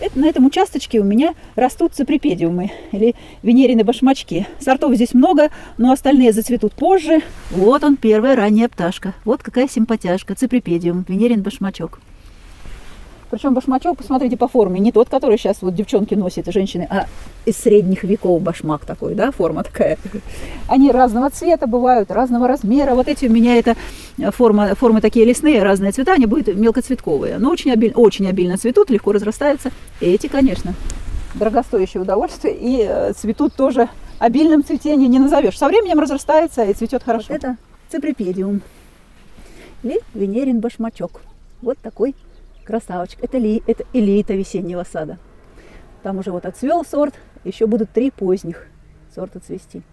На этом участочке у меня растут циприпедиумы или венерины башмачки. Сортов здесь много, но остальные зацветут позже. Вот он, первая ранняя пташка. Вот какая симпатяшка, циприпедиум, венерин башмачок. Причем башмачок, посмотрите по форме, не тот, который сейчас вот девчонки носят, женщины, а из средних веков башмак такой, да, форма такая. Они разного цвета бывают, разного размера. Вот эти у меня это формы такие лесные, разные цвета, они будут мелкоцветковые. Но очень обильно цветут, легко разрастаются. И эти, конечно, дорогостоящее удовольствие. И цветут тоже обильным цветением не назовешь. Со временем разрастается и цветет хорошо. Вот это циприпедиум или венерин башмачок. Вот такой красавчик. Это элита весеннего сада. Там уже вот отцвел сорт, еще будут 3 поздних сорта цвести.